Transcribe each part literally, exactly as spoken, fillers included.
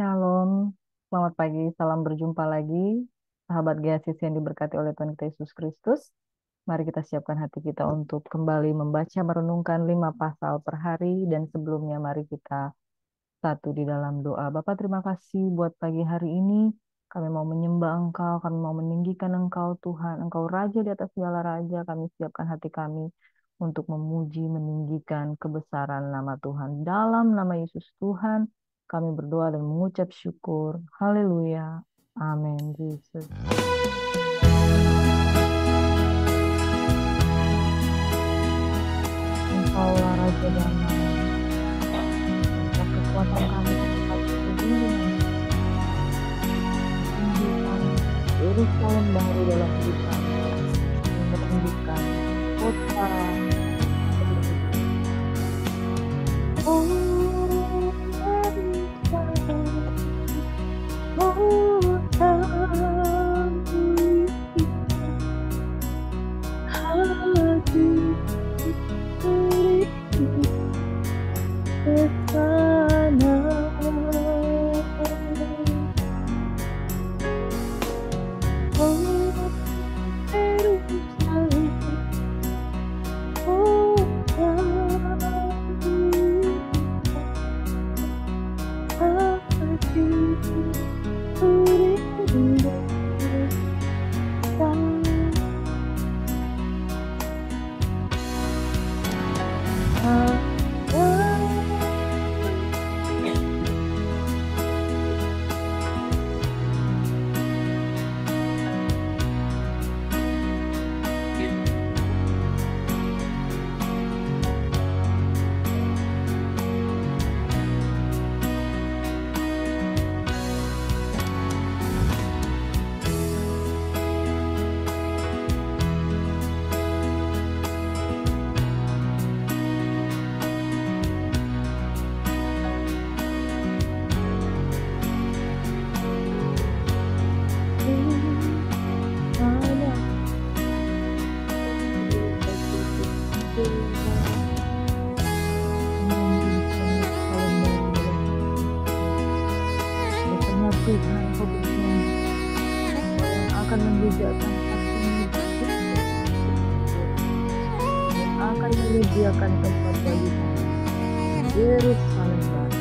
Shalom, selamat pagi, salam berjumpa lagi, sahabat Geasis yang diberkati oleh Tuhan kita Yesus Kristus. Mari kita siapkan hati kita untuk kembali membaca merenungkan lima pasal per hari, dan sebelumnya mari kita satu di dalam doa. Bapa, terima kasih buat pagi hari ini. Kami mau menyembah Engkau, kami mau meninggikan Engkau Tuhan. Engkau Raja di atas segala Raja. Kami siapkan hati kami untuk memuji, meninggikan kebesaran nama Tuhan. Dalam nama Yesus Tuhan, kami berdoa dan mengucap syukur. Haleluya. Amin. Yesus. Engkaulah Raja damai. Engkau kekuatan kami, tempat perlindungan. Tunjukkan Yerusalem baru dalam hidup kami. Menunjukkan kota. Oh, Tuhan, Kau berjanji yang akan menjejakkan hatimu dan akan menyediakan tempat bagi kami. Yerusalem baru.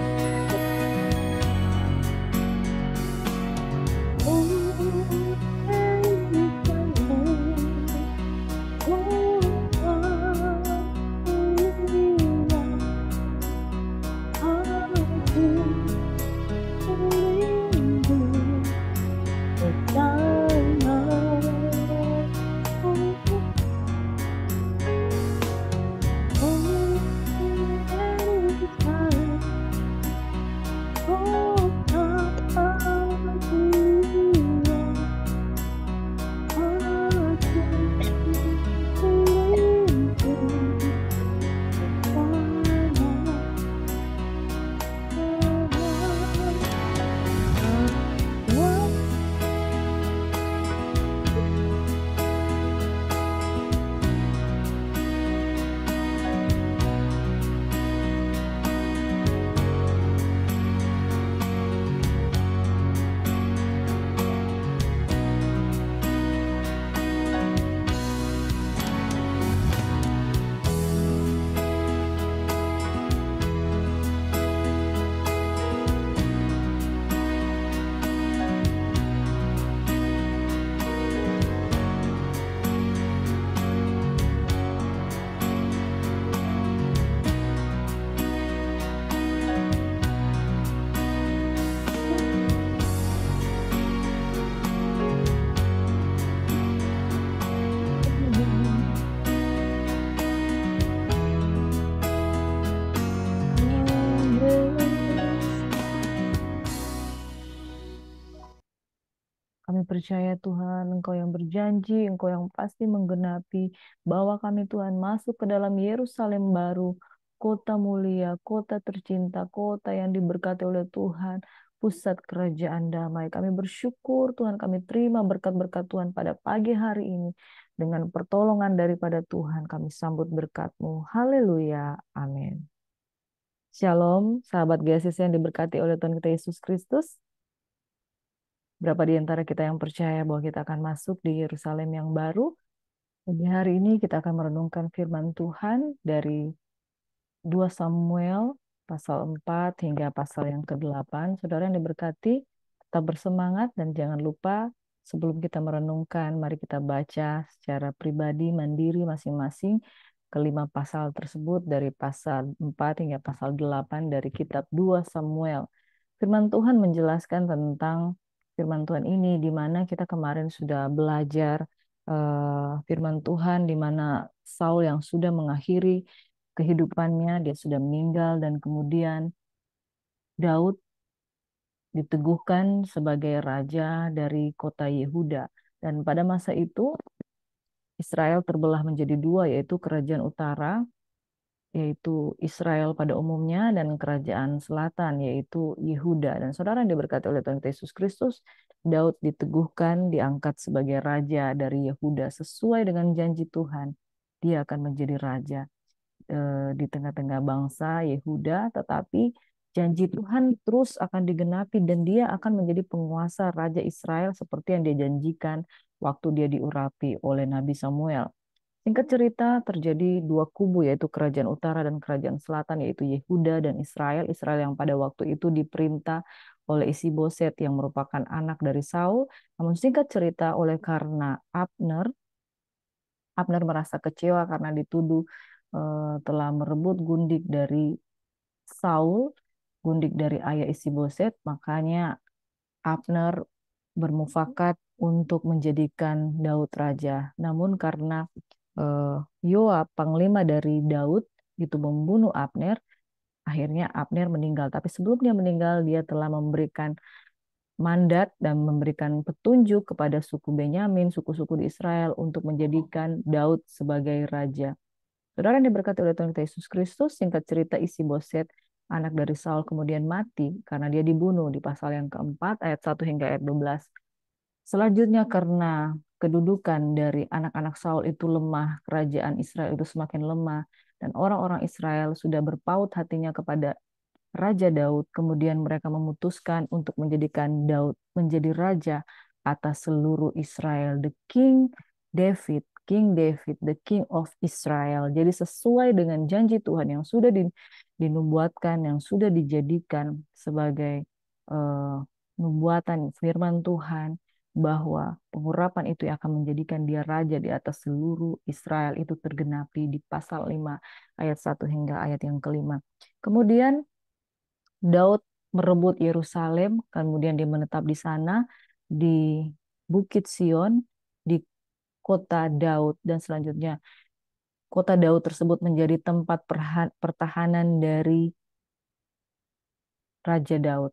Kami percaya Tuhan, Engkau yang berjanji, Engkau yang pasti menggenapi bahwa kami Tuhan masuk ke dalam Yerusalem baru, kota mulia, kota tercinta, kota yang diberkati oleh Tuhan, pusat kerajaan damai. Kami bersyukur Tuhan, kami terima berkat-berkat Tuhan pada pagi hari ini. Dengan pertolongan daripada Tuhan, kami sambut berkat-Mu. Haleluya. Amin. Shalom, sahabat G S I S yang diberkati oleh Tuhan kita Yesus Kristus. Berapa di antara kita yang percaya bahwa kita akan masuk di Yerusalem yang baru? Di hari ini kita akan merenungkan firman Tuhan dari dua Samuel pasal empat hingga pasal yang kedelapan. Saudara yang diberkati, tetap bersemangat dan jangan lupa sebelum kita merenungkan, mari kita baca secara pribadi, mandiri masing-masing kelima pasal tersebut dari pasal empat hingga pasal delapan dari kitab dua Samuel. Firman Tuhan menjelaskan tentang firman Tuhan ini di mana kita kemarin sudah belajar uh, firman Tuhan di mana Saul yang sudah mengakhiri kehidupannya, dia sudah meninggal dan kemudian Daud diteguhkan sebagai raja dari kota Yehuda. Dan pada masa itu Israel terbelah menjadi dua, yaitu kerajaan utara yaitu Israel pada umumnya, dan kerajaan selatan, yaitu Yehuda. Dan saudara yang diberkati oleh Tuhan Yesus Kristus, Daud diteguhkan, diangkat sebagai raja dari Yehuda sesuai dengan janji Tuhan. Dia akan menjadi raja eh, di tengah-tengah bangsa Yehuda, tetapi janji Tuhan terus akan digenapi dan dia akan menjadi penguasa Raja Israel seperti yang dia janjikan waktu dia diurapi oleh Nabi Samuel. Singkat cerita, terjadi dua kubu, yaitu kerajaan utara dan kerajaan selatan, yaitu Yehuda dan Israel. Israel yang pada waktu itu diperintah oleh Isiboset yang merupakan anak dari Saul. Namun singkat cerita, oleh karena Abner, Abner merasa kecewa karena dituduh eh, telah merebut gundik dari Saul, gundik dari ayah Isiboset, makanya Abner bermufakat untuk menjadikan Daud raja. Namun karena eh, Yoab, panglima dari Daud, itu membunuh Abner, akhirnya Abner meninggal. Tapi sebelum dia meninggal, dia telah memberikan mandat dan memberikan petunjuk kepada suku Benyamin, suku-suku di Israel untuk menjadikan Daud sebagai raja. Saudara yang diberkati oleh Tuhan Yesus Kristus, singkat cerita Isiboset, anak dari Saul, kemudian mati karena dia dibunuh di pasal yang keempat, ayat satu hingga ayat dua belas. Selanjutnya karena kedudukan dari anak-anak Saul itu lemah, kerajaan Israel itu semakin lemah, dan orang-orang Israel sudah berpaut hatinya kepada Raja Daud, kemudian mereka memutuskan untuk menjadikan Daud menjadi raja atas seluruh Israel, the King David, King David, the King of Israel. Jadi sesuai dengan janji Tuhan yang sudah dinubuatkan, yang sudah dijadikan sebagai uh, nubuatan firman Tuhan, bahwa pengurapan itu yang akan menjadikan dia raja di atas seluruh Israel itu tergenapi di pasal lima ayat satu hingga ayat yang kelima. Kemudian Daud merebut Yerusalem, kemudian dia menetap di sana, di Bukit Sion, di kota Daud, dan selanjutnya kota Daud tersebut menjadi tempat pertahanan dari Raja Daud.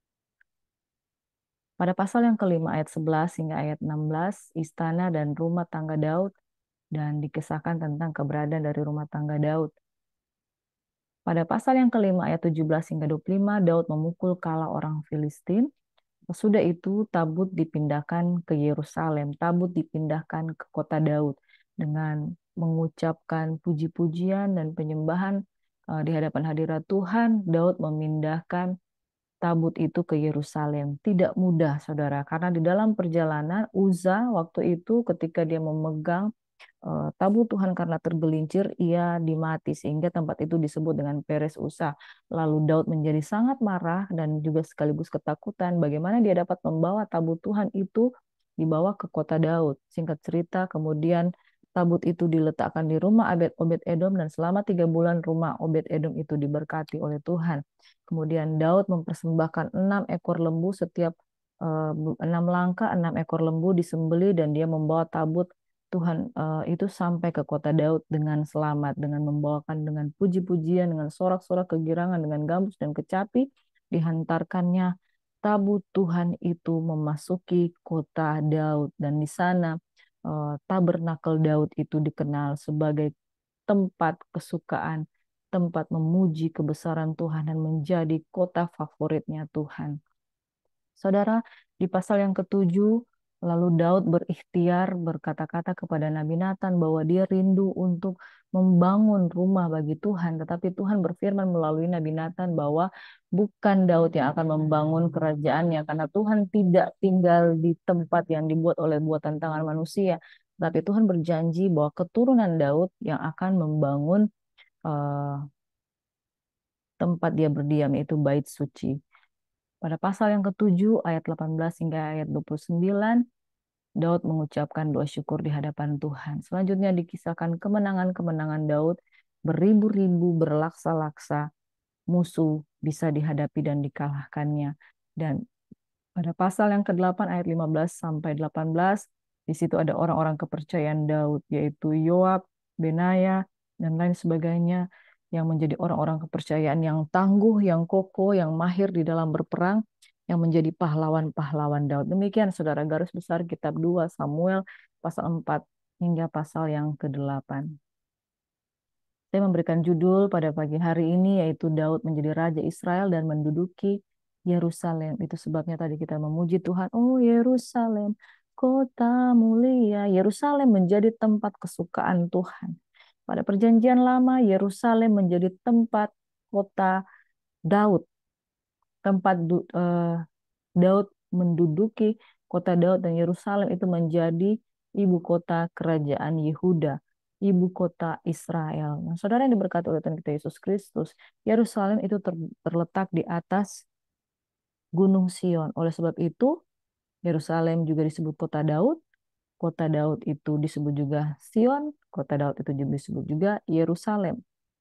Pada pasal yang kelima ayat sebelas hingga ayat enam belas, istana dan rumah tangga Daud, dan dikisahkan tentang keberadaan dari rumah tangga Daud. Pada pasal yang kelima ayat tujuh belas hingga dua puluh lima, Daud memukul kala orang Filistin. Sesudah itu tabut dipindahkan ke Yerusalem, tabut dipindahkan ke kota Daud dengan mengucapkan puji-pujian dan penyembahan uh, di hadapan hadirat Tuhan. Daud memindahkan tabut itu ke Yerusalem. Tidak mudah, saudara, karena di dalam perjalanan Uza waktu itu ketika dia memegang uh, tabut Tuhan karena tergelincir, ia dimati sehingga tempat itu disebut dengan Peres Uza. Lalu Daud menjadi sangat marah dan juga sekaligus ketakutan bagaimana dia dapat membawa tabut Tuhan itu dibawa ke kota Daud. Singkat cerita, kemudian tabut itu diletakkan di rumah Obed Edom dan selama tiga bulan rumah Obed Edom itu diberkati oleh Tuhan. Kemudian Daud mempersembahkan enam ekor lembu setiap uh, enam langkah, enam ekor lembu disembelih dan dia membawa tabut Tuhan uh, itu sampai ke kota Daud dengan selamat, dengan membawakan dengan puji-pujian, dengan sorak-sorak kegirangan, dengan gambus dan kecapi, dihantarkannya tabut Tuhan itu memasuki kota Daud, dan di sana uh, tabernakel Daud itu dikenal sebagai tempat kesukaan, tempat memuji kebesaran Tuhan dan menjadi kota favoritnya Tuhan. Saudara, di pasal yang ketujuh Lalu Daud berikhtiar berkata-kata kepada Nabi Nathan bahwa dia rindu untuk membangun rumah bagi Tuhan. Tetapi Tuhan berfirman melalui Nabi Nathan bahwa bukan Daud yang akan membangun kerajaannya, karena Tuhan tidak tinggal di tempat yang dibuat oleh buatan tangan manusia. Tapi Tuhan berjanji bahwa keturunan Daud yang akan membangun uh, tempat dia berdiam, yaitu bait suci. Pada pasal yang ketujuh ayat delapan belas hingga ayat dua puluh sembilan, Daud mengucapkan doa syukur di hadapan Tuhan. Selanjutnya dikisahkan kemenangan-kemenangan Daud, beribu-ribu berlaksa-laksa musuh bisa dihadapi dan dikalahkannya. Dan pada pasal yang kedelapan ayat lima belas sampai delapan belas, di situ ada orang-orang kepercayaan Daud, yaitu Yoab, Benaya, dan lain sebagainya, yang menjadi orang-orang kepercayaan yang tangguh, yang kokoh, yang mahir di dalam berperang, yang menjadi pahlawan-pahlawan Daud. Demikian saudara garis besar kitab dua Samuel pasal empat hingga pasal yang kedelapan. Saya memberikan judul pada pagi hari ini yaitu Daud menjadi Raja Israel dan menduduki Yerusalem. Itu sebabnya tadi kita memuji Tuhan. Oh Yerusalem, kota mulia. Yerusalem menjadi tempat kesukaan Tuhan. Pada perjanjian lama, Yerusalem menjadi tempat kota Daud. Tempat uh, Daud menduduki kota Daud, dan Yerusalem itu menjadi ibu kota kerajaan Yehuda, ibu kota Israel. Nah, saudara yang diberkati oleh Tuhan kita Yesus Kristus, Yerusalem itu ter terletak di atas Gunung Sion. Oleh sebab itu, Yerusalem juga disebut kota Daud. Kota Daud itu disebut juga Sion. Kota Daud itu juga disebut juga Yerusalem.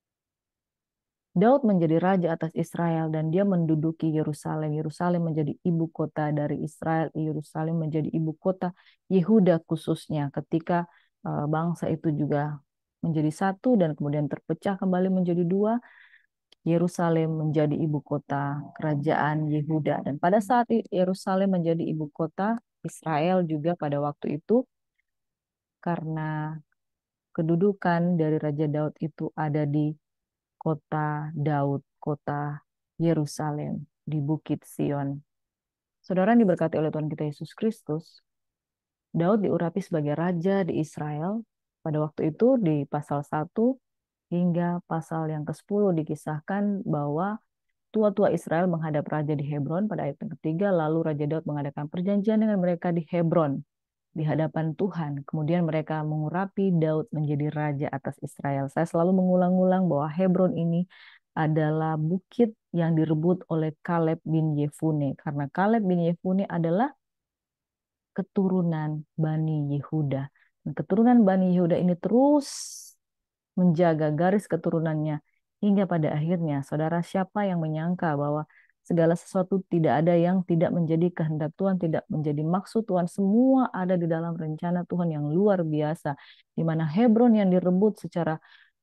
Daud menjadi raja atas Israel dan dia menduduki Yerusalem. Yerusalem menjadi ibu kota dari Israel. Yerusalem menjadi ibu kota Yehuda khususnya ketika uh, bangsa itu juga menjadi satu dan kemudian terpecah kembali menjadi dua. Yerusalem menjadi ibu kota kerajaan Yehuda. Dan pada saat Yerusalem menjadi ibu kota Israel juga pada waktu itu, karena kedudukan dari Raja Daud itu ada di kota Daud, kota Yerusalem, di Bukit Sion. Saudara yang diberkati oleh Tuhan kita Yesus Kristus, Daud diurapi sebagai raja di Israel. Pada waktu itu di pasal satu hingga pasal yang kesepuluh dikisahkan bahwa tua-tua Israel menghadap raja di Hebron pada ayat yang ketiga, lalu Raja Daud mengadakan perjanjian dengan mereka di Hebron, di hadapan Tuhan. Kemudian mereka mengurapi Daud menjadi raja atas Israel. Saya selalu mengulang-ulang bahwa Hebron ini adalah bukit yang direbut oleh Kaleb bin Yefune. Karena Kaleb bin Yefune adalah keturunan Bani Yehuda. Dan keturunan Bani Yehuda ini terus menjaga garis keturunannya hingga pada akhirnya, saudara, siapa yang menyangka bahwa segala sesuatu tidak ada yang tidak menjadi kehendak Tuhan, tidak menjadi maksud Tuhan. Semua ada di dalam rencana Tuhan yang luar biasa. Di mana Hebron yang direbut secara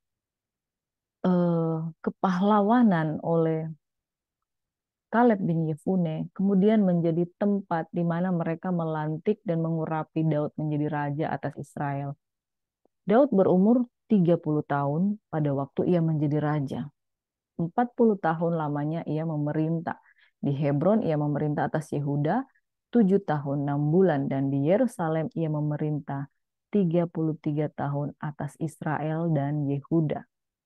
eh, kepahlawanan oleh Kaleb bin Yefune, kemudian menjadi tempat di mana mereka melantik dan mengurapi Daud menjadi raja atas Israel. Daud berumur tiga puluh tahun pada waktu ia menjadi raja. empat puluh tahun lamanya ia memerintah. Di Hebron ia memerintah atas Yehuda tujuh tahun enam bulan, dan di Yerusalem ia memerintah tiga puluh tiga tahun atas Israel dan Yehuda.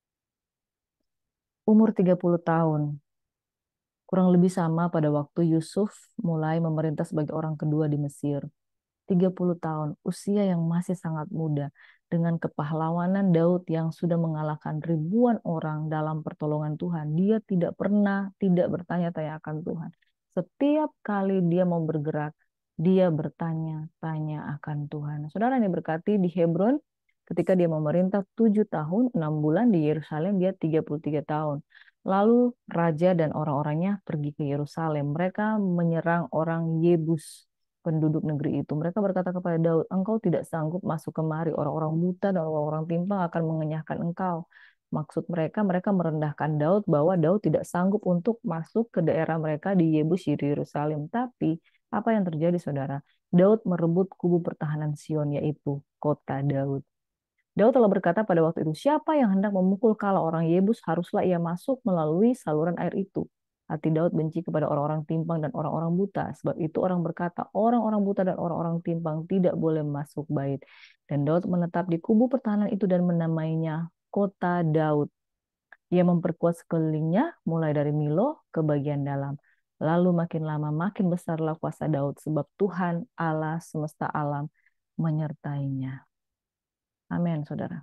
Umur tiga puluh tahun kurang lebih sama pada waktu Yusuf mulai memerintah sebagai orang kedua di Mesir. tiga puluh tahun, usia yang masih sangat muda, dengan kepahlawanan Daud yang sudah mengalahkan ribuan orang dalam pertolongan Tuhan. Dia tidak pernah tidak bertanya-tanya akan Tuhan. Setiap kali dia mau bergerak, dia bertanya-tanya akan Tuhan. Saudara yang diberkati, di Hebron, ketika dia memerintah tujuh tahun, enam bulan, di Yerusalem dia tiga puluh tiga tahun. Lalu raja dan orang-orangnya pergi ke Yerusalem. Mereka menyerang orang Yebus, penduduk negeri itu. Mereka berkata kepada Daud, engkau tidak sanggup masuk kemari, orang-orang buta dan orang-orang timpang akan mengenyahkan engkau. Maksud mereka, mereka merendahkan Daud bahwa Daud tidak sanggup untuk masuk ke daerah mereka di Yebus di Yerusalem. Tapi apa yang terjadi, saudara? Daud merebut kubu pertahanan Sion, yaitu kota Daud. Daud telah berkata pada waktu itu, siapa yang hendak memukul kala orang Yebus, haruslah ia masuk melalui saluran air itu. Hati Daud benci kepada orang-orang timpang dan orang-orang buta. Sebab itu orang berkata, orang-orang buta dan orang-orang timpang tidak boleh masuk bait. Dan Daud menetap di kubu pertahanan itu dan menamainya Kota Daud. Ia memperkuat sekelilingnya mulai dari Milo ke bagian dalam. Lalu makin lama makin besarlah kuasa Daud sebab Tuhan Allah semesta alam menyertainya. Amin, saudara.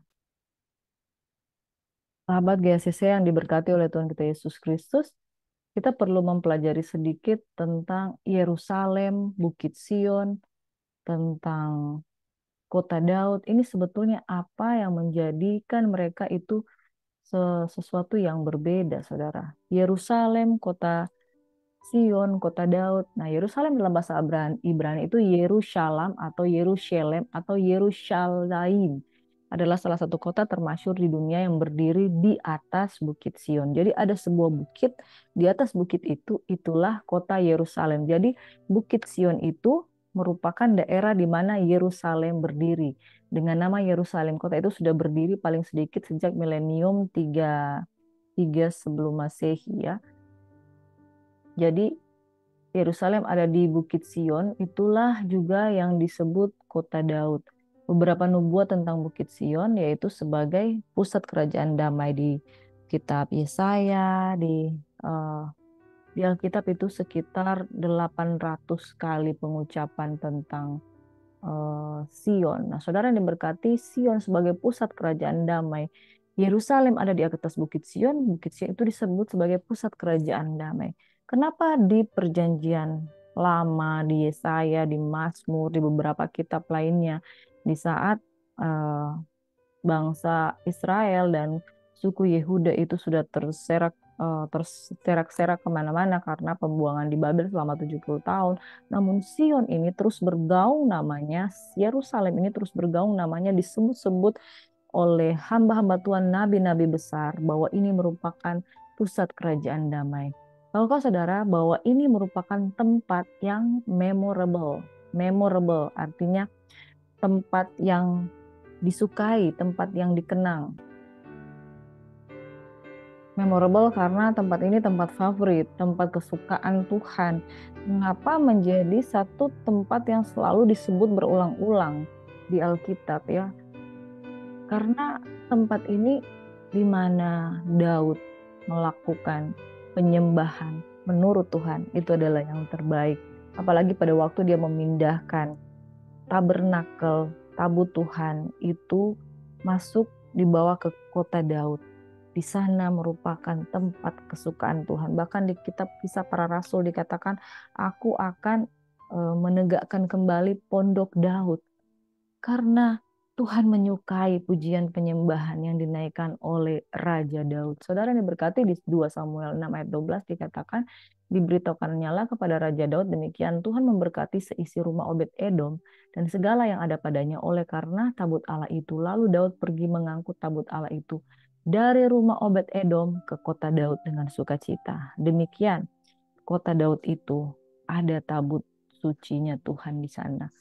Sahabat G C C yang diberkati oleh Tuhan kita Yesus Kristus, kita perlu mempelajari sedikit tentang Yerusalem, Bukit Sion, tentang Kota Daud. Ini sebetulnya apa yang menjadikan mereka itu sesuatu yang berbeda, saudara. Yerusalem, Kota Sion, Kota Daud. Nah, Yerusalem dalam bahasa Ibrani itu Yerusalem atau Yerusalem atau Yerushalaim adalah salah satu kota termasyhur di dunia yang berdiri di atas Bukit Sion. Jadi ada sebuah bukit, di atas bukit itu itulah kota Yerusalem. Jadi Bukit Sion itu merupakan daerah di mana Yerusalem berdiri. Dengan nama Yerusalem, kota itu sudah berdiri paling sedikit sejak milenium tiga sebelum Masehi ya. Jadi Yerusalem ada di Bukit Sion, itulah juga yang disebut Kota Daud. Beberapa nubuat tentang Bukit Sion yaitu sebagai pusat kerajaan damai di kitab Yesaya, di uh, di Alkitab itu sekitar delapan ratus kali pengucapan tentang uh, Sion. Nah, saudara yang diberkati, Sion sebagai pusat kerajaan damai. Yerusalem ada di atas Bukit Sion, Bukit Sion itu disebut sebagai pusat kerajaan damai. Kenapa di perjanjian lama, di Yesaya, di Mazmur, di beberapa kitab lainnya, di saat uh, bangsa Israel dan suku Yehuda itu sudah terserak uh, terserak-serak kemana-mana karena pembuangan di Babel selama tujuh puluh tahun. Namun Sion ini terus bergaung namanya, Yerusalem ini terus bergaung namanya, disebut-sebut oleh hamba-hamba Tuhan, nabi-nabi besar, bahwa ini merupakan pusat kerajaan damai. Tahukah saudara bahwa ini merupakan tempat yang memorable. Memorable artinya tempat yang disukai, tempat yang dikenang. Memorable karena tempat ini tempat favorit, tempat kesukaan Tuhan. Mengapa menjadi satu tempat yang selalu disebut berulang-ulang di Alkitab ya? Karena tempat ini di mana Daud melakukan penyembahan menurut Tuhan itu adalah yang terbaik. Apalagi pada waktu dia memindahkan tabernakel, tabut Tuhan itu masuk dibawa ke kota Daud. Di sana merupakan tempat kesukaan Tuhan. Bahkan di kitab Kisah Para Rasul dikatakan, aku akan e, menegakkan kembali pondok Daud. Karena Tuhan menyukai pujian penyembahan yang dinaikkan oleh Raja Daud. Saudara yang diberkati, di dua Samuel enam ayat dua belas dikatakan, diberitahukannya lah kepada Raja Daud, demikian Tuhan memberkati seisi rumah Obed Edom dan segala yang ada padanya oleh karena tabut Allah itu. Lalu Daud pergi mengangkut tabut Allah itu dari rumah Obed Edom ke kota Daud dengan sukacita. Demikian kota Daud itu ada tabut sucinya Tuhan di sana.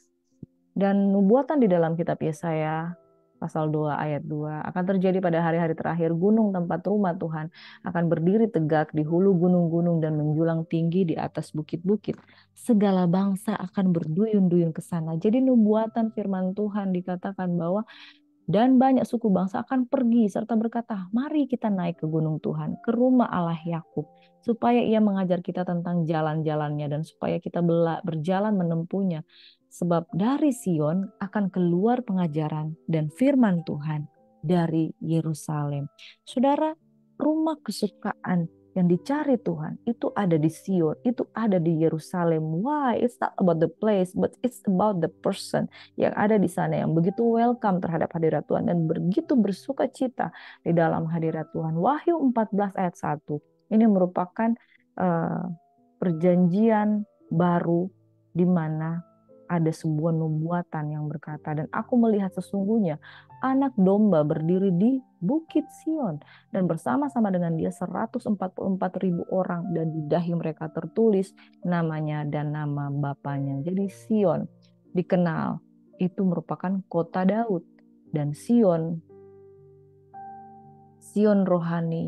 Dan nubuatan di dalam kitab Yesaya pasal dua ayat dua akan terjadi pada hari-hari terakhir, gunung tempat rumah Tuhan akan berdiri tegak di hulu gunung-gunung dan menjulang tinggi di atas bukit-bukit. Segala bangsa akan berduyun-duyun ke sana. Jadi nubuatan firman Tuhan dikatakan bahwa dan banyak suku bangsa akan pergi serta berkata, mari kita naik ke gunung Tuhan, ke rumah Allah Yakub, supaya ia mengajar kita tentang jalan-jalannya dan supaya kita berjalan menempuhnya. Sebab dari Sion akan keluar pengajaran dan firman Tuhan dari Yerusalem. Saudara, rumah kesukaan yang dicari Tuhan itu ada di Sion, itu ada di Yerusalem. Why? It's not about the place, but it's about the person yang ada di sana, yang begitu welcome terhadap hadirat Tuhan dan begitu bersuka cita di dalam hadirat Tuhan. Wahyu empat belas ayat satu ini merupakan uh, perjanjian baru di mana ada sebuah nubuatan yang berkata, dan aku melihat sesungguhnya anak domba berdiri di Bukit Sion dan bersama-sama dengan dia seratus empat puluh empat ribu orang dan di dahi mereka tertulis namanya dan nama bapanya. Jadi Sion dikenal itu merupakan kota Daud, dan Sion Sion rohani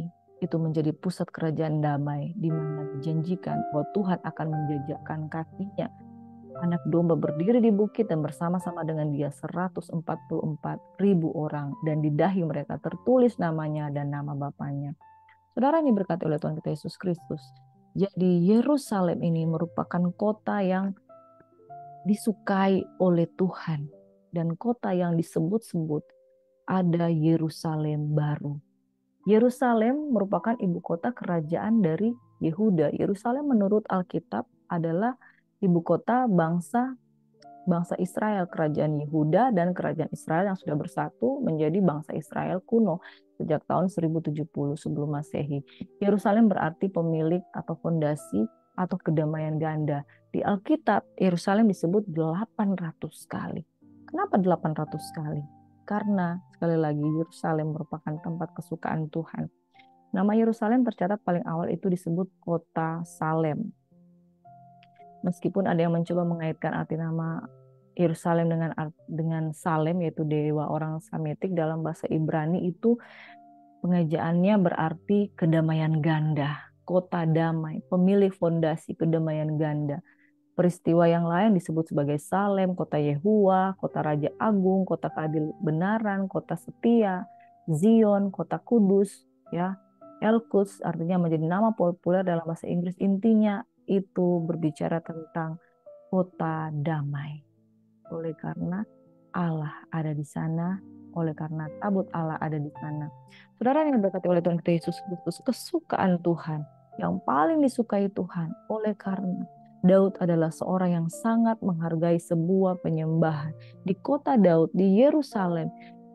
itu menjadi pusat kerajaan damai, di mana dijanjikan bahwa Tuhan akan menjejakkan kakinya. Anak domba berdiri di bukit dan bersama-sama dengan dia seratus empat puluh empat ribu orang, dan di dahi mereka tertulis namanya dan nama Bapaknya. Saudara yang diberkati oleh Tuhan kita Yesus Kristus. Jadi Yerusalem ini merupakan kota yang disukai oleh Tuhan, dan kota yang disebut-sebut ada Yerusalem baru. Yerusalem merupakan ibu kota kerajaan dari Yehuda. Yerusalem menurut Alkitab adalah ibu kota bangsa bangsa Israel, kerajaan Yehuda dan kerajaan Israel yang sudah bersatu menjadi bangsa Israel kuno sejak tahun seribu tujuh puluh sebelum Masehi. Yerusalem berarti pemilik atau fondasi atau kedamaian ganda. Di Alkitab, Yerusalem disebut delapan ratus kali. Kenapa delapan ratus kali? Karena sekali lagi Yerusalem merupakan tempat kesukaan Tuhan. Nama Yerusalem tercatat paling awal itu disebut kota Salem. Meskipun ada yang mencoba mengaitkan arti nama Yerusalem dengan dengan Salem, yaitu dewa orang Semitik, dalam bahasa Ibrani itu pengejaannya berarti kedamaian ganda, kota damai, pemilik fondasi kedamaian ganda. Peristiwa yang lain disebut sebagai Salem, kota Yehuwa, kota Raja Agung, kota kebenaran, kota setia, Zion, kota kudus, ya. El-Quds artinya menjadi nama populer dalam bahasa Inggris. Intinya itu berbicara tentang kota damai. Oleh karena Allah ada di sana, oleh karena tabut Allah ada di sana. Saudara yang diberkati oleh Tuhan Yesus Kristus, kesukaan Tuhan yang paling disukai Tuhan, oleh karena Daud adalah seorang yang sangat menghargai sebuah penyembahan. Di kota Daud, di Yerusalem,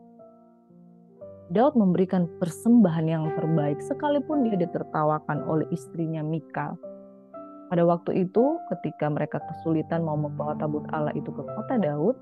Daud memberikan persembahan yang terbaik sekalipun dia ditertawakan oleh istrinya Mikal. Pada waktu itu, ketika mereka kesulitan mau membawa tabut Allah itu ke kota Daud,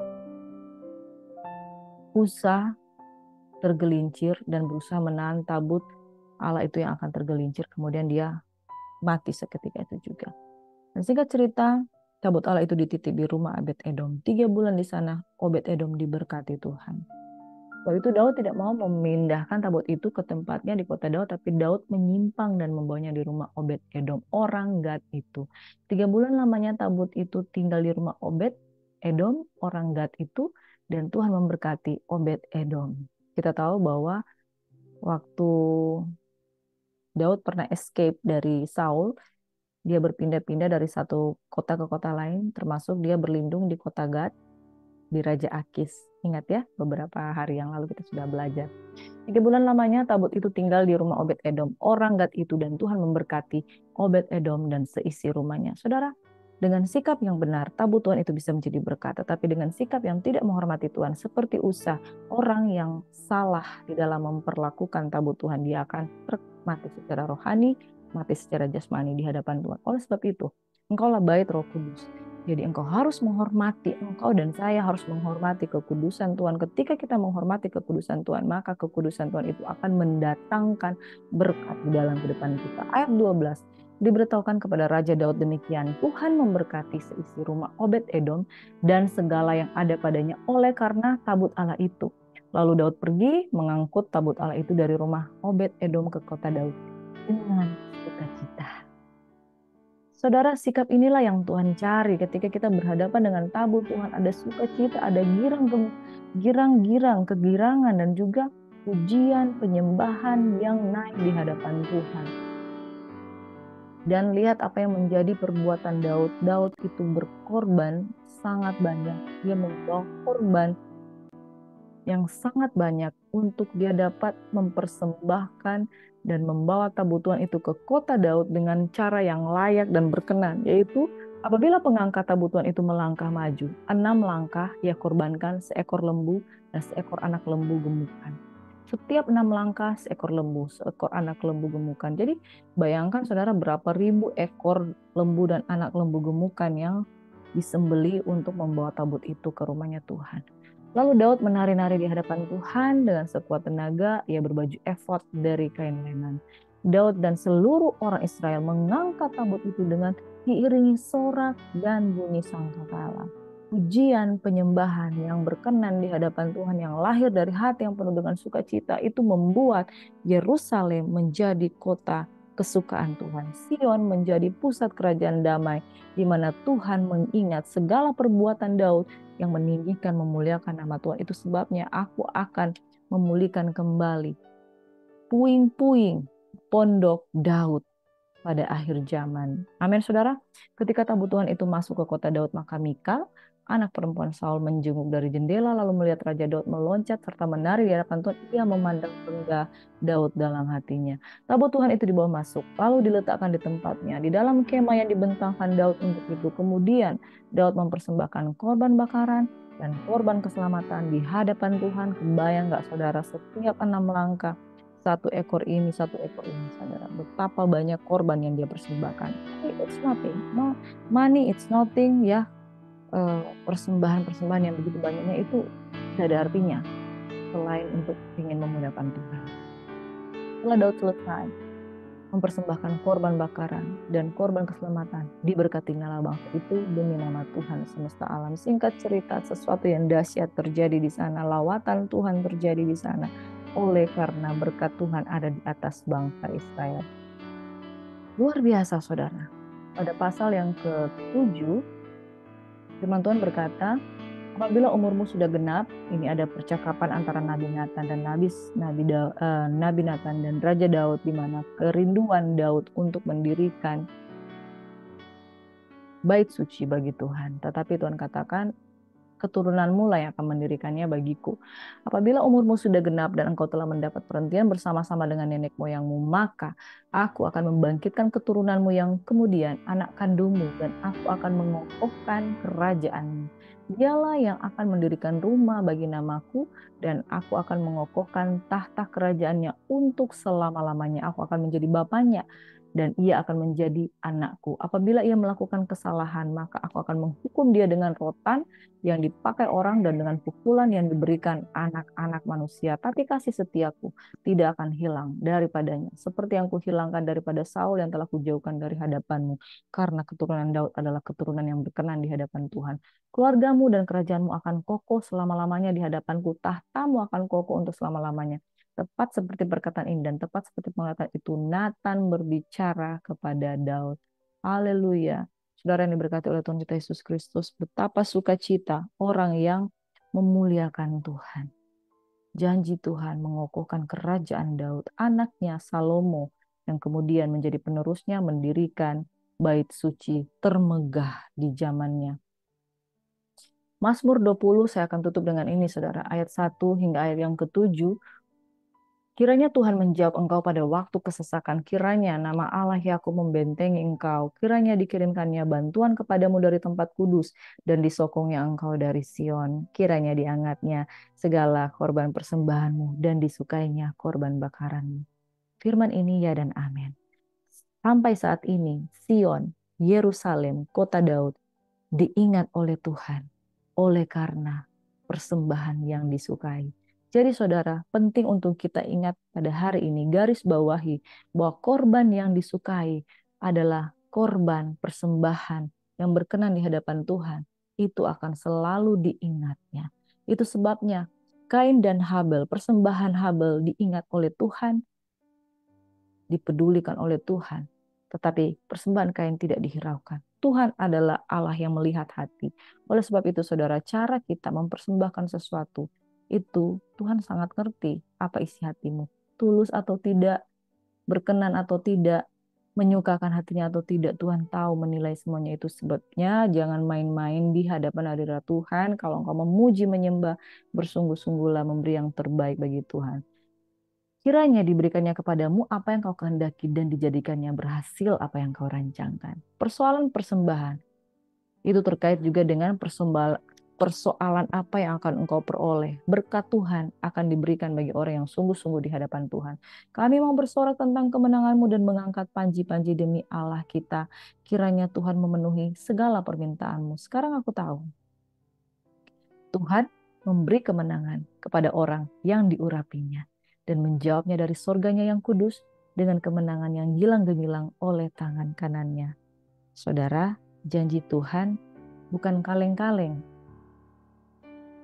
Usa tergelincir dan berusaha menahan tabut Allah itu yang akan tergelincir. Kemudian dia mati seketika itu juga. Dan singkat cerita, tabut Allah itu dititip di rumah Obed-Edom. Tiga bulan di sana, Obed-Edom diberkati Tuhan. Waktu itu Daud tidak mau memindahkan tabut itu ke tempatnya di kota Daud, tapi Daud menyimpang dan membawanya di rumah Obed-Edom, orang Gad itu. Tiga bulan lamanya tabut itu tinggal di rumah Obed-Edom, orang Gad itu, dan Tuhan memberkati Obed-Edom. Kita tahu bahwa waktu Daud pernah escape dari Saul, dia berpindah-pindah dari satu kota ke kota lain, termasuk dia berlindung di kota Gad, di Raja Akis. Ingat ya, beberapa hari yang lalu kita sudah belajar. Tiga bulan lamanya tabut itu tinggal di rumah Obed-Edom, orang Gad itu, dan Tuhan memberkati Obed-Edom dan seisi rumahnya. Saudara, dengan sikap yang benar, tabut Tuhan itu bisa menjadi berkat. Tetapi dengan sikap yang tidak menghormati Tuhan, seperti Usa, orang yang salah di dalam memperlakukan tabut Tuhan, dia akan mati secara rohani, mati secara jasmani di hadapan Tuhan. Oleh sebab itu, engkaulah bait Roh Kudus. Jadi engkau harus menghormati, engkau dan saya harus menghormati kekudusan Tuhan. Ketika kita menghormati kekudusan Tuhan, maka kekudusan Tuhan itu akan mendatangkan berkat di dalam kehidupan kita. Ayat dua belas, diberitahukan kepada Raja Daud demikian, Tuhan memberkati seisi rumah Obed-Edom dan segala yang ada padanya oleh karena tabut Allah itu. Lalu Daud pergi mengangkut tabut Allah itu dari rumah Obed-Edom ke kota Daud dengan sukacita. Saudara, sikap inilah yang Tuhan cari ketika kita berhadapan dengan tabut Tuhan. Ada sukacita, ada girang-girang, kegirangan, dan juga pujian, penyembahan yang naik di hadapan Tuhan. Dan lihat apa yang menjadi perbuatan Daud. Daud itu berkorban sangat banyak. Dia membawa korban yang sangat banyak untuk dia dapat mempersembahkan dan membawa tabut Tuhan itu ke kota Daud dengan cara yang layak dan berkenan, yaitu apabila pengangkat tabut Tuhan itu melangkah maju, enam langkah ia korbankan seekor lembu dan seekor anak lembu gemukan. Setiap enam langkah seekor lembu, seekor anak lembu gemukan. Jadi bayangkan saudara berapa ribu ekor lembu dan anak lembu gemukan yang disembeli untuk membawa tabut itu ke rumahnya Tuhan. Lalu Daud menari-nari di hadapan Tuhan dengan sekuat tenaga, ia berbaju efod dari kain lenan. Daud dan seluruh orang Israel mengangkat tabut itu dengan diiringi sorak dan bunyi sangkakala. pujian, penyembahan yang berkenan di hadapan Tuhan, yang lahir dari hati yang penuh dengan sukacita, itu membuat Yerusalem menjadi kota kesukaan Tuhan. Sion menjadi pusat kerajaan damai, di mana Tuhan mengingat segala perbuatan Daud yang meninggikan, memuliakan nama Tuhan. Itu sebabnya aku akan memulihkan kembali puing-puing pondok Daud pada akhir zaman. Amin, saudara. Ketika tabut Tuhan itu masuk ke kota Daud, maka Mikal, anak perempuan Saul, menjenguk dari jendela lalu melihat Raja Daud meloncat serta menari di hadapan Tuhan. Ia memandang rendah Daud dalam hatinya. Tabut Tuhan itu dibawa masuk, lalu diletakkan di tempatnya di dalam kemah yang dibentangkan Daud untuk itu. Kemudian Daud mempersembahkan korban bakaran dan korban keselamatan di hadapan Tuhan. Kebayang nggak, saudara, setiap enam langkah satu ekor ini, satu ekor ini, saudara. Betapa banyak korban yang dia persembahkan. It's nothing. Money it's nothing, ya. Persembahan-persembahan yang begitu banyaknya itu tidak ada artinya selain untuk ingin memuliakan Tuhan. Setelah Daud selesai mempersembahkan korban bakaran dan korban keselamatan, diberkati nyala bangsa itu demi nama Tuhan semesta alam. Singkat cerita, sesuatu yang dahsyat terjadi di sana. Lawatan Tuhan terjadi di sana. Oleh karena berkat Tuhan ada di atas bangsa Israel. Luar biasa, saudara. Pada pasal yang ketujuh, firman Tuhan berkata, apabila umurmu sudah genap, ini ada percakapan antara Nabi Nathan dan Nabi Nabi, uh, Nabi Nathan dan Raja Daud, di mana kerinduan Daud untuk mendirikan bait suci bagi Tuhan. Tetapi Tuhan katakan, keturunanmu lah yang akan mendirikannya bagiku. Apabila umurmu sudah genap dan engkau telah mendapat perhentian bersama-sama dengan nenek moyangmu, maka aku akan membangkitkan keturunanmu yang kemudian anak kandungmu, dan aku akan mengokohkan kerajaanmu. Dialah yang akan mendirikan rumah bagi namaku, dan aku akan mengokohkan tahta kerajaannya untuk selama-lamanya. Aku akan menjadi bapaknya, dan ia akan menjadi anakku. Apabila ia melakukan kesalahan, maka aku akan menghukum dia dengan rotan yang dipakai orang dan dengan pukulan yang diberikan anak-anak manusia. Tapi kasih setiaku tidak akan hilang daripadanya, seperti yang kuhilangkan daripada Saul yang telah kujauhkan dari hadapanmu. Karena keturunan Daud adalah keturunan yang berkenan di hadapan Tuhan. Keluargamu dan kerajaanmu akan kokoh selama-lamanya di hadapanku. Tahtamu akan kokoh untuk selama-lamanya. Tepat seperti perkataan ini dan tepat seperti penglihatan itu, Nathan berbicara kepada Daud. Haleluya. Saudara yang diberkati oleh Tuhan kita Yesus Kristus, betapa sukacita orang yang memuliakan Tuhan. Janji Tuhan mengokohkan kerajaan Daud, anaknya Salomo, yang kemudian menjadi penerusnya, mendirikan bait suci termegah di zamannya. Mazmur dua puluh, saya akan tutup dengan ini, saudara, ayat satu hingga ayat yang ketujuh. Kiranya Tuhan menjawab engkau pada waktu kesesakan. Kiranya nama Allah Yakub membentengi engkau. Kiranya dikirimkannya bantuan kepadamu dari tempat kudus dan disokongnya engkau dari Sion. Kiranya diangkatnya segala korban persembahanmu dan disukainya korban bakaranmu. Firman ini ya dan amin. Sampai saat ini Sion, Yerusalem, kota Daud diingat oleh Tuhan oleh karena persembahan yang disukai. Jadi saudara, penting untuk kita ingat pada hari ini, garis bawahi bahwa korban yang disukai adalah korban persembahan yang berkenan di hadapan Tuhan. Itu akan selalu diingatnya. Itu sebabnya Kain dan Habel, persembahan Habel diingat oleh Tuhan, dipedulikan oleh Tuhan. Tetapi persembahan Kain tidak dihiraukan. Tuhan adalah Allah yang melihat hati. Oleh sebab itu saudara, cara kita mempersembahkan sesuatu, itu Tuhan sangat ngerti apa isi hatimu. Tulus atau tidak, berkenan atau tidak, menyukakan hatinya atau tidak, Tuhan tahu menilai semuanya itu. Sebabnya jangan main-main di hadapan hadirat Tuhan. Kalau engkau memuji, menyembah, bersungguh-sungguhlah memberi yang terbaik bagi Tuhan. Kiranya diberikannya kepadamu apa yang kau kehendaki dan dijadikannya berhasil apa yang kau rancangkan. Persoalan persembahan itu terkait juga dengan persembahan persoalan apa yang akan engkau peroleh. Berkat Tuhan akan diberikan bagi orang yang sungguh-sungguh di hadapan Tuhan. Kami mau bersorak tentang kemenanganmu dan mengangkat panji-panji demi Allah kita. Kiranya Tuhan memenuhi segala permintaanmu. Sekarang aku tahu Tuhan memberi kemenangan kepada orang yang diurapinya dan menjawabnya dari sorganya yang kudus dengan kemenangan yang gilang gemilang oleh tangan kanannya. Saudara, janji Tuhan bukan kaleng-kaleng.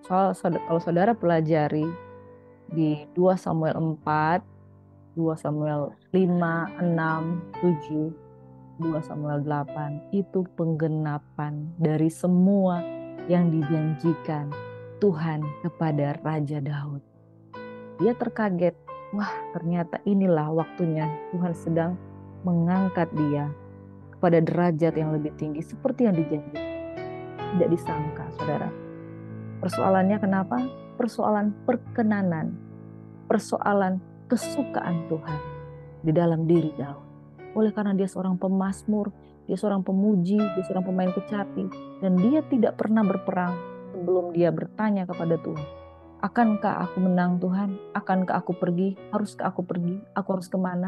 Soal kalau saudara pelajari di dua Samuel empat, dua Samuel lima, enam, tujuh, dua Samuel delapan, itu penggenapan dari semua yang dijanjikan Tuhan kepada Raja Daud. Dia terkaget, wah ternyata inilah waktunya Tuhan sedang mengangkat dia kepada derajat yang lebih tinggi seperti yang dijanjikan. Tidak disangka, saudara. Persoalannya kenapa? Persoalan perkenanan, persoalan kesukaan Tuhan di dalam diri Daud. Oleh karena dia seorang pemazmur, dia seorang pemuji, dia seorang pemain kecapi, dan dia tidak pernah berperang sebelum dia bertanya kepada Tuhan, akankah aku menang Tuhan? Akankah aku pergi? Haruskah aku pergi? Aku harus kemana?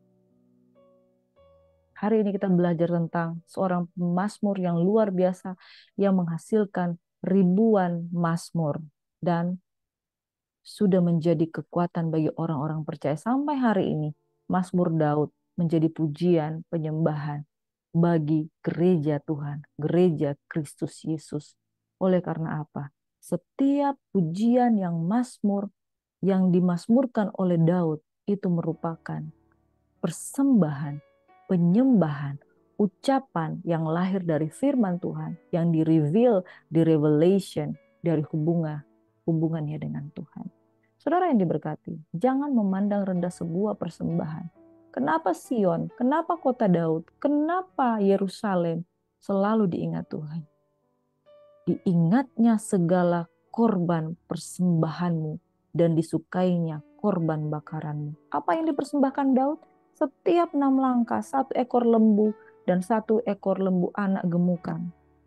Hari ini kita belajar tentang seorang pemazmur yang luar biasa yang menghasilkan ribuan mazmur dan sudah menjadi kekuatan bagi orang-orang percaya sampai hari ini. Mazmur Daud menjadi pujian, penyembahan bagi gereja Tuhan, gereja Kristus Yesus. Oleh karena apa? Setiap pujian yang mazmur yang dimazmurkan oleh Daud itu merupakan persembahan, penyembahan, ucapan yang lahir dari firman Tuhan, yang di-reveal, di-revelation dari hubungan hubungannya dengan Tuhan. Saudara yang diberkati, jangan memandang rendah sebuah persembahan. Kenapa Sion? Kenapa kota Daud? Kenapa Yerusalem selalu diingat Tuhan? Diingatnya segala korban persembahanmu dan disukainya korban bakaranmu. Apa yang dipersembahkan Daud? Setiap enam langkah, satu ekor lembu dan satu ekor lembu anak gemukan.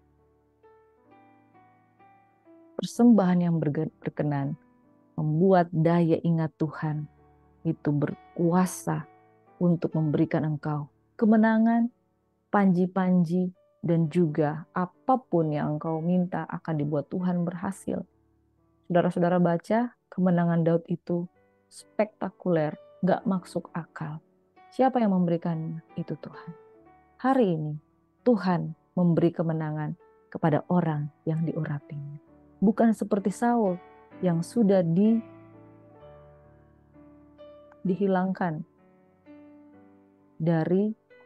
Persembahan yang berkenan membuat daya ingat Tuhan itu berkuasa untuk memberikan engkau kemenangan, panji-panji, dan juga apapun yang engkau minta akan dibuat Tuhan berhasil. Saudara-saudara baca, kemenangan Daud itu spektakuler, gak masuk akal. Siapa yang memberikannya? Itu Tuhan. Hari ini, Tuhan memberi kemenangan kepada orang yang diurapinya. Bukan seperti Saul yang sudah di, dihilangkan dari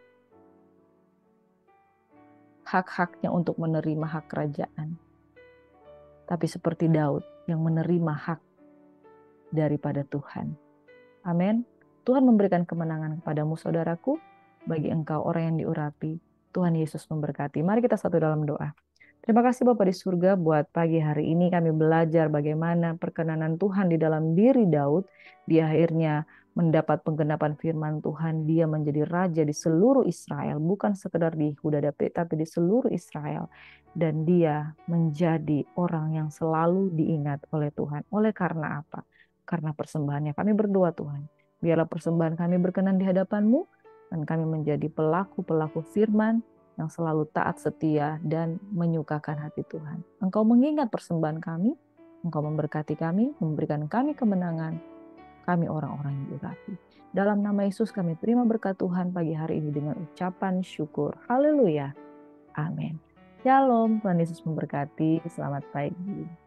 hak-haknya untuk menerima hak kerajaan. Tapi seperti Daud yang menerima hak daripada Tuhan. Amin. Tuhan memberikan kemenangan kepadamu saudaraku, bagi engkau orang yang diurapi. Tuhan Yesus memberkati. Mari kita satu dalam doa. Terima kasih Bapa di surga buat pagi hari ini kami belajar bagaimana perkenanan Tuhan di dalam diri Daud. Dia akhirnya mendapat penggenapan firman Tuhan. Dia menjadi raja di seluruh Israel. Bukan sekedar di Yehuda tapi di seluruh Israel. Dan dia menjadi orang yang selalu diingat oleh Tuhan. Oleh karena apa? Karena persembahannya. Kami berdoa Tuhan, biarlah persembahan kami berkenan di hadapan-Mu, dan kami menjadi pelaku-pelaku firman yang selalu taat setia dan menyukakan hati Tuhan. Engkau mengingat persembahan kami, Engkau memberkati kami, memberikan kami kemenangan, kami orang-orang yang diurapi. Dalam nama Yesus kami terima berkat Tuhan pagi hari ini dengan ucapan syukur. Haleluya. Amin. Shalom, Tuhan Yesus memberkati. Selamat pagi.